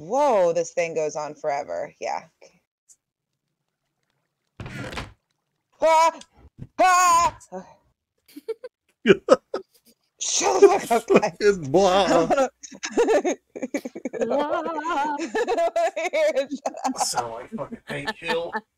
Whoa, this thing goes on forever. Yeah. Ah! Ah! Shut the fuck up, guys. It's blah. Blah. Sound like fucking Hank Hill.